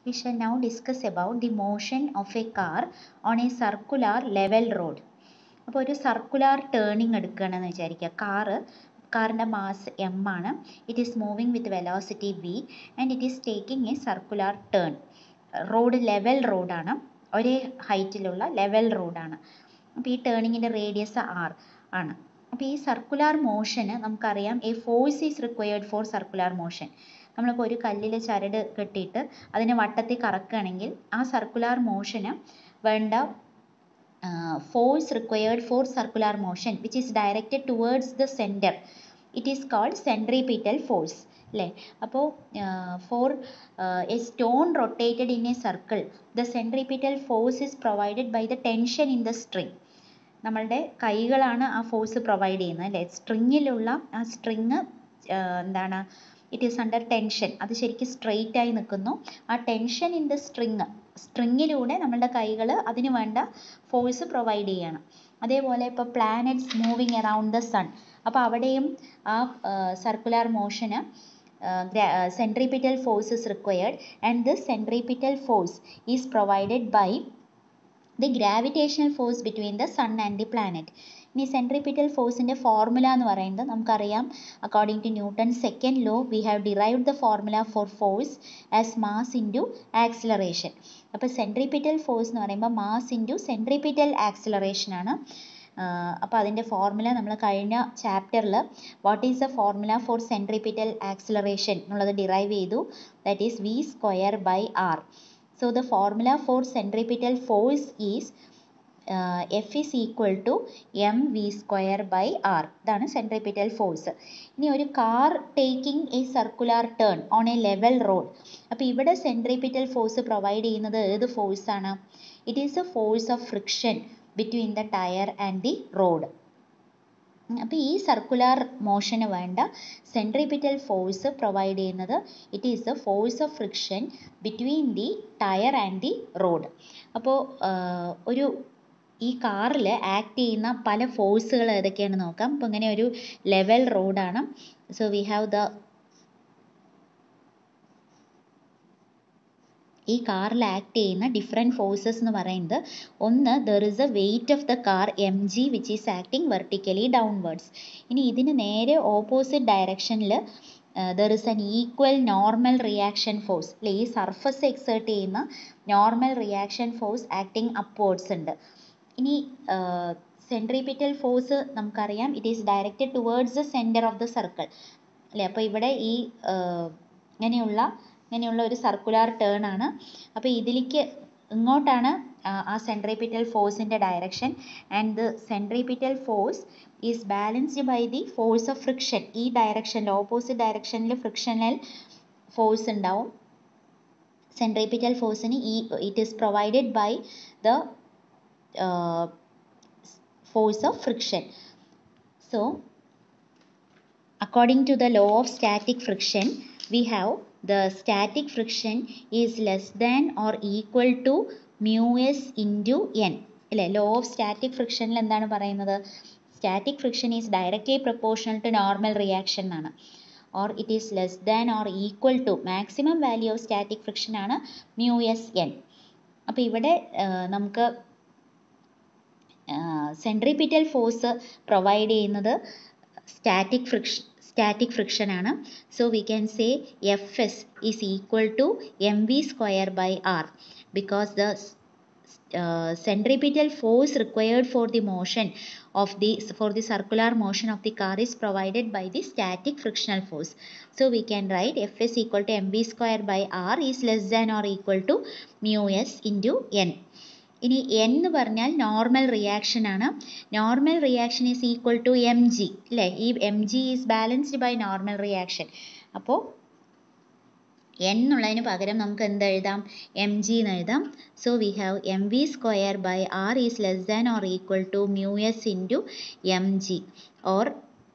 We shall now discuss about the motion of a car on a circular level road. അപ്പോൾ ഒരു circular turning എടുക്കുകയാണെന്ന് വിചാരിക്കുക. കാറിൻ്റെ mass M ആണ്. It is moving with velocity V and it is taking a circular turn. Road level റോഡാണ്, ഒരേ ഹൈറ്റിലുള്ള level റോഡാണ്. അപ്പോൾ ഈ ടേണിങ്ങിൻ്റെ റേഡിയസ് ആർ ആണ്. അപ്പോൾ ഈ സർക്കുലാർ മോഷന് നമുക്കറിയാം a force is required for circular motion. നമ്മളിപ്പോൾ ഒരു കല്ലിൽ ചരട് കെട്ടിയിട്ട് അതിനെ വട്ടത്തിൽ കറക്കുകയാണെങ്കിൽ ആ സർക്കുലാർ മോഷന് വേണ്ട force required for circular motion which is directed towards the center, it is called centripetal force അല്ലേ. അപ്പോൾ for a stone rotated in a circle the centripetal force is provided by the tension in the string. നമ്മളുടെ കൈകളാണ് ആ force provide ചെയ്യുന്നത് അല്ലേ. സ്ട്രിങ്ങിലുള്ള ആ string എന്താണ്, it is under tension. അത് ശരിക്കും സ്ട്രെയിറ്റ് ആയി നിൽക്കുന്നു. ആ ടെൻഷൻ ഇൻ ദ സ്ട്രിങ്ങിലൂടെ നമ്മളുടെ കൈകൾ അതിന് വേണ്ട ഫോഴ്സ് പ്രൊവൈഡ് ചെയ്യണം. അതേപോലെ ഇപ്പോൾ planets moving around the sun, അപ്പോൾ അവിടെയും ആ സർക്കുലാർ മോഷന് centripetal force is required and this centripetal force is provided by the gravitational force between the sun and the planet. ഇനി സെൻട്രിപിറ്റൽ ഫോഴ്സിൻ്റെ ഫോർമുല എന്ന് പറയുന്നത് നമുക്കറിയാം. According to Newton's second law we have derived the formula for force as mass into acceleration. അപ്പോൾ centripetal force എന്ന് പറയുമ്പോൾ mass into centripetal acceleration ആണ്. അപ്പോൾ അതിൻ്റെ ഫോർമുല നമ്മൾ കഴിഞ്ഞ ചാപ്റ്ററിൽ what is the formula for centripetal acceleration എന്നുള്ളത് ഡിറൈവ് ചെയ്തു. That is V square by R. So the formula for centripetal force is F is equal to mv square by r. ഇതാണ് centripetal force. ഇനി ഒരു car taking a circular turn on a level road. അപ്പോൾ ഇവിടെ centripetal force provide ചെയ്യുന്നത് ഏത് force ആണ്? It is a force of friction between the tyre and the road. അപ്പോൾ ഈ സർക്കുലാർ മോഷന് വേണ്ട സെൻട്രിപിറ്റൽ ഫോഴ്സ് പ്രൊവൈഡ് ചെയ്യുന്നത് it is the force of friction between the tyre and the road. അപ്പോൾ ഈ കാറിൽ ആക്ട് ചെയ്യുന്ന പല ഫോഴ്സുകൾ ഏതൊക്കെയാണെന്ന് നോക്കാം. അപ്പോൾ ഇങ്ങനെ ഒരു ലെവൽ റോഡാണ്. സോ വി ഹാവ് ദ ഈ കാറിൽ ആക്ട് ചെയ്യുന്ന ഡിഫറെൻറ്റ് ഫോഴ്സസ് എന്ന് പറയുന്നത്, ഒന്ന് there is a weight of the car M G which is acting vertically downwards. ഇനി ഇതിന് നേരെ ഓപ്പോസിറ്റ് ഡയറക്ഷനിൽ there is an equal normal reaction force അല്ലെ. ഈ സർഫസ് എക്സേർട്ട് ചെയ്യുന്ന normal reaction force acting upwards ഉണ്ട്. ഇനി സെൻട്രിപിറ്റൽ ഫോഴ്സ് നമുക്കറിയാം it is directed towards the centre of the circle അല്ലേ. അപ്പോൾ ഇവിടെ ഈ ഇങ്ങനെയുള്ള ഒരു സർക്കുലാർ ടേൺ ആണ്. അപ്പോൾ ഇതിലേക്ക് ഇങ്ങോട്ടാണ് ആ സെൻട്രിപിറ്റൽ ഫോഴ്സിൻ്റെ direction. And the centripetal force is balanced by the force of friction. ഈ ഡയറക്ഷനിൽ ഓപ്പോസിറ്റ് ഡയറക്ഷനിൽ ഫ്രിക്ഷണൽ ഫോഴ്സ് ഉണ്ടാവും. സെൻട്രിപിറ്റൽ ഫോഴ്സിന് it is provided by the force of friction. So according to the law of static friction we have the static friction is less than or equal to mu s into n അല്ലേ. law of static friction ൽ എന്താണ് പറയുന്നത്? static friction is directly proportional to normal reaction എന്നാണ്. or it is less than or equal to maximum value of static friction ആണ് mu s n. അപ്പോൾ ഇവിടെ നമുക്ക് centripetal force provide ചെയ്യുന്നത് static friction ആണ്. So we can say F S is equal to M V square by R because the centripetal force required for the circular motion of the car is provided by the static frictional force. So we can write F is equal to mv square by r is less than or equal to mu s into n. ഇനി n എന്ന് പറഞ്ഞാൽ normal reaction ആണ്. Normal reaction is equal to M G അല്ലേ. ഈ M G is balanced by normal reaction. അപ്പോൾ n എന്നുള്ളതിന് പകരം നമുക്ക് എന്ത് എഴുതാം? എം ജി എന്ന് എഴുതാം. So we have M V square by R is less than or equal to mu S into M G. Or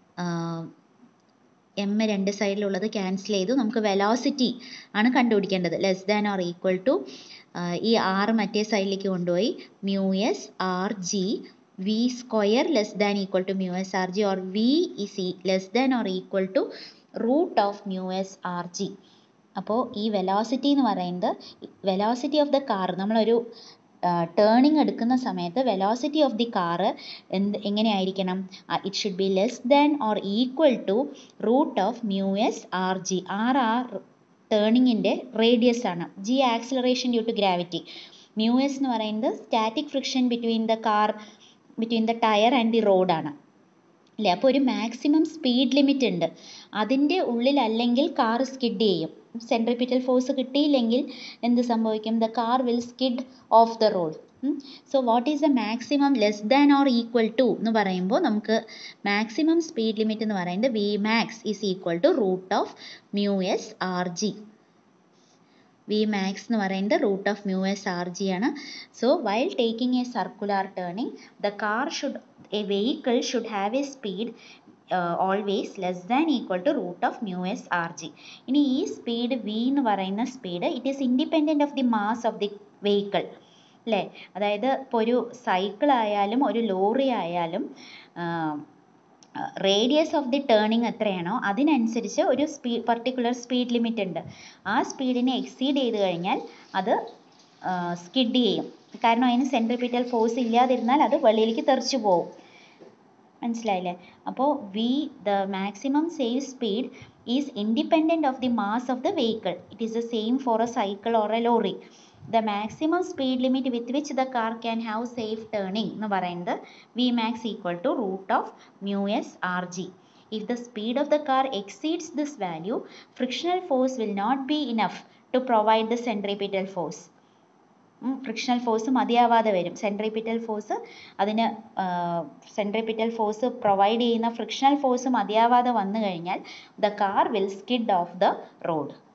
M രണ്ട് സൈഡിലുള്ളത് ക്യാൻസൽ ചെയ്തു. നമുക്ക് വെലോസിറ്റി ആണ് കണ്ടുപിടിക്കേണ്ടത്. Less than or equal to ഈ ആർ മറ്റേ സൈഡിലേക്ക് കൊണ്ടുപോയി mu S R G V square less than equal to mu S R G or V is less than or equal to root of mu S R G. അപ്പോൾ ഈ velocity എന്ന് പറയുന്നത് velocity of the car നമ്മളൊരു turning എടുക്കുന്ന സമയത്ത് velocity of the car എങ്ങനെയായിരിക്കണം? It should be less than or equal to root of mu S R G. R ആ ടേണിങ്ങിൻ്റെ റേഡിയസ് ആണ്, G acceleration due to gravity. Mu S എന്ന് പറയുന്നത് static friction between the tyre and the റോഡാണ് അല്ലേ. അപ്പോൾ ഒരു മാക്സിമം സ്പീഡ് ലിമിറ്റ് ഉണ്ട്, അതിൻ്റെ ഉള്ളിലല്ലെങ്കിൽ കാർ സ്കിഡ് ചെയ്യും. സെൻട്രിപിറ്റൽ ഫോഴ്സ് കിട്ടിയില്ലെങ്കിൽ എന്ത് സംഭവിക്കും? The car will skid off the road. So what is the maximum less than or equal to എന്ന് പറയുമ്പോൾ നമുക്ക് മാക്സിമം സ്പീഡ് ലിമിറ്റ് എന്ന് പറയുന്നത് V max is equal to root of mu S R G. V max എന്ന് പറയുന്നത് root of mu S R G ആണ്. So while taking a circular turning a vehicle should have a speed always less than equal to root of mu S R G. ഇനി ഈ speed V എന്ന് പറയുന്ന speed it is independent of the mass of the vehicle അല്ലേ. അതായത് ഇപ്പോൾ ഒരു cycle ആയാലും ഒരു ലോറി ആയാലും റേഡിയസ് ഓഫ് ദി ടേണിംഗ് എത്രയാണോ അതിനനുസരിച്ച് ഒരു പർട്ടിക്കുലർ സ്പീഡ് ലിമിറ്റ് ഉണ്ട്. ആ സ്പീഡിനെ എക്സീഡ് ചെയ്ത് കഴിഞ്ഞാൽ അത് സ്കിഡ് ചെയ്യും. കാരണം അതിന് സെൻട്രിപിറ്റൽ ഫോഴ്സ് ഇല്ലാതിരുന്നാൽ അത് വെളിയിലേക്ക് തെറിച്ചു പോകും. മനസ്സിലായില്ലേ? അപ്പോൾ the maximum safe speed is independent of the mass of the vehicle. It is the same for a cycle or a lorry. The maximum speed limit with which the car can have safe turning എന്ന് പറയുന്നത് Vmax equal to root of mu s rg. If the speed of the car exceeds this value, frictional force will not be enough to provide the centripetal force. Frictional force മതിയാവാതെ വരും. Centripetal force provide ചെയ്യുന്ന frictional force മതിയാവാതെ വന്നു കഴിഞ്ഞാൽ the car will skid off the road.